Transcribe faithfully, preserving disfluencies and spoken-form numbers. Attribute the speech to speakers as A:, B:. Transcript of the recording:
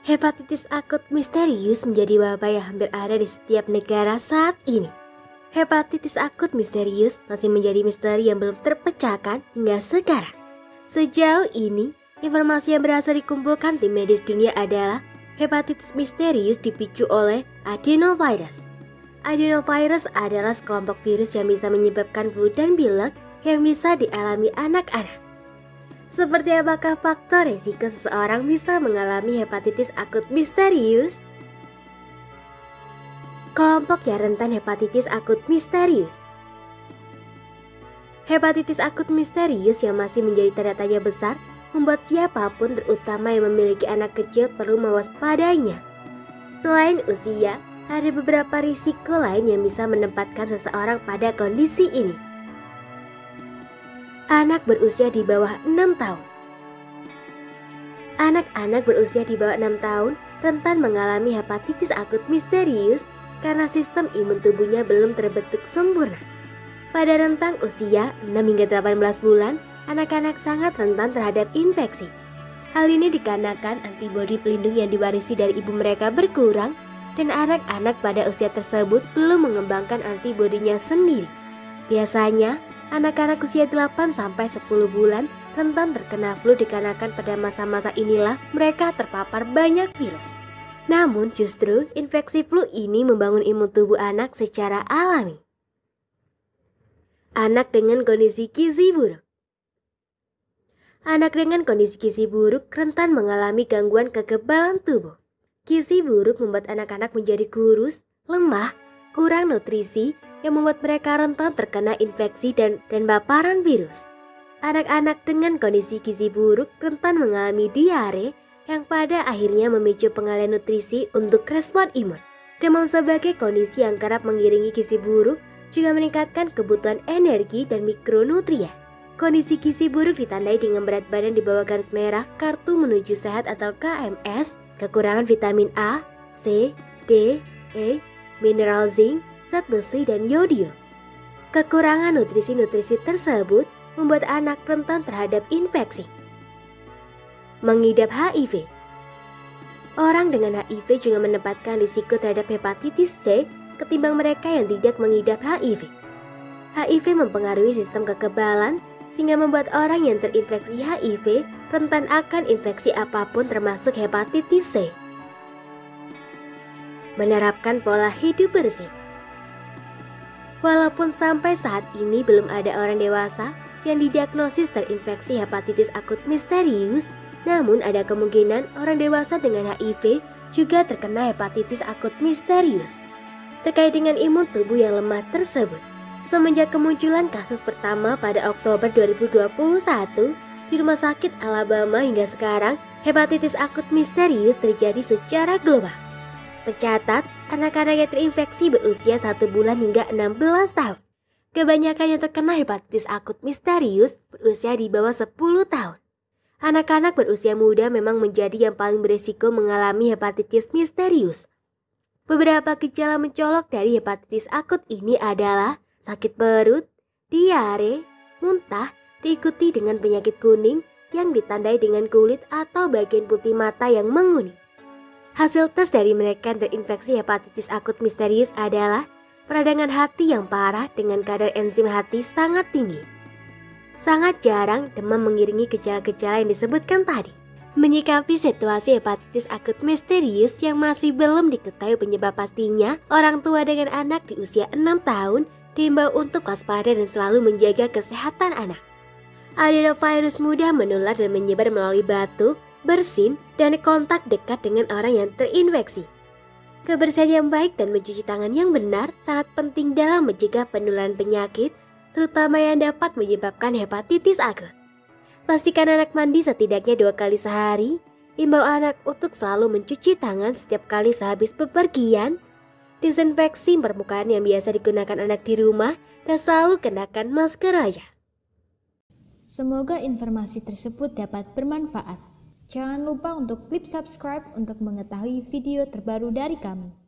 A: Hepatitis akut misterius menjadi wabah yang hampir ada di setiap negara saat ini. Hepatitis akut misterius masih menjadi misteri yang belum terpecahkan hingga sekarang. Sejauh ini, informasi yang berhasil dikumpulkan tim medis dunia adalah hepatitis misterius dipicu oleh adenovirus. Adenovirus adalah sekelompok virus yang bisa menyebabkan flu dan pilek yang bisa dialami anak-anak. Seperti apakah faktor resiko seseorang bisa mengalami hepatitis akut misterius? Kelompok yang rentan hepatitis akut misterius. Hepatitis akut misterius yang masih menjadi tanda tanya besar membuat siapapun, terutama yang memiliki anak kecil, perlu mewaspadainya. Selain usia, ada beberapa risiko lain yang bisa menempatkan seseorang pada kondisi ini. Anak berusia di bawah enam tahun. Anak-anak berusia di bawah enam tahun rentan mengalami hepatitis akut misterius karena sistem imun tubuhnya belum terbentuk sempurna. Pada rentang usia enam hingga delapan belas bulan, anak-anak sangat rentan terhadap infeksi. Hal ini dikarenakan antibodi pelindung yang diwarisi dari ibu mereka berkurang dan anak-anak pada usia tersebut belum mengembangkan antibodinya sendiri. Biasanya, anak-anak usia delapan sampai sepuluh bulan rentan terkena flu dikarenakan pada masa-masa inilah mereka terpapar banyak virus. Namun justru infeksi flu ini membangun imun tubuh anak secara alami. Anak dengan kondisi gizi buruk. Anak dengan kondisi gizi buruk rentan mengalami gangguan kekebalan tubuh. Gizi buruk membuat anak-anak menjadi kurus, lemah, kurang nutrisi, yang membuat mereka rentan terkena infeksi dan, dan paparan virus. Anak-anak dengan kondisi gizi buruk rentan mengalami diare yang pada akhirnya memicu pengalihan nutrisi untuk respon imun. Demam sebagai kondisi yang kerap mengiringi gizi buruk juga meningkatkan kebutuhan energi dan mikronutrien. Kondisi gizi buruk ditandai dengan berat badan di bawah garis merah Kartu Menuju Sehat atau K M S, kekurangan vitamin A, C, D, E, mineral zinc, zat besi dan yodium. Kekurangan nutrisi-nutrisi tersebut membuat anak rentan terhadap infeksi. Mengidap H I V. Orang dengan H I V juga menempatkan risiko terhadap hepatitis C ketimbang mereka yang tidak mengidap H I V. H I V mempengaruhi sistem kekebalan sehingga membuat orang yang terinfeksi H I V rentan akan infeksi apapun termasuk hepatitis C. Menerapkan pola hidup bersih. Walaupun sampai saat ini belum ada orang dewasa yang didiagnosis terinfeksi hepatitis akut misterius, namun ada kemungkinan orang dewasa dengan H I V juga terkena hepatitis akut misterius. Terkait dengan imun tubuh yang lemah tersebut, semenjak kemunculan kasus pertama pada Oktober dua ribu dua puluh satu di Rumah Sakit Alabama hingga sekarang, hepatitis akut misterius terjadi secara global. Tercatat, anak-anak yang terinfeksi berusia satu bulan hingga enam belas tahun. Kebanyakan yang terkena hepatitis akut misterius berusia di bawah sepuluh tahun. Anak-anak berusia muda memang menjadi yang paling berisiko mengalami hepatitis misterius. Beberapa gejala mencolok dari hepatitis akut ini adalah sakit perut, diare, muntah, diikuti dengan penyakit kuning yang ditandai dengan kulit atau bagian putih mata yang menguning. Hasil tes dari mereka yang terinfeksi hepatitis akut misterius adalah peradangan hati yang parah dengan kadar enzim hati sangat tinggi. Sangat jarang demam mengiringi gejala-gejala yang disebutkan tadi. Menyikapi situasi hepatitis akut misterius yang masih belum diketahui penyebab pastinya, orang tua dengan anak di usia enam tahun diimbau untuk waspada dan selalu menjaga kesehatan anak. Adenovirus mudah menular dan menyebar melalui batuk, bersin, dan kontak dekat dengan orang yang terinfeksi. Kebersihan yang baik dan mencuci tangan yang benar sangat penting dalam mencegah penularan penyakit, terutama yang dapat menyebabkan hepatitis akut. Pastikan anak mandi setidaknya dua kali sehari, imbau anak untuk selalu mencuci tangan setiap kali sehabis bepergian, disinfeksi permukaan yang biasa digunakan anak di rumah, dan selalu kenakan masker wajah.
B: Semoga informasi tersebut dapat bermanfaat. Jangan lupa untuk klik subscribe untuk mengetahui video terbaru dari kami.